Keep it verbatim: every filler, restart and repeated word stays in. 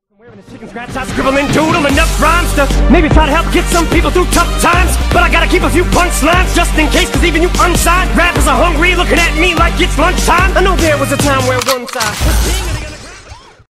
Wearing a chicken scratch, I scribble and doodle enough rhymes to maybe try to help get some people through tough times. But I gotta keep a few punchlines just in case, cause even you unsigned rappers are hungry, looking at me like it's lunchtime. I know there was a time where one side was king of the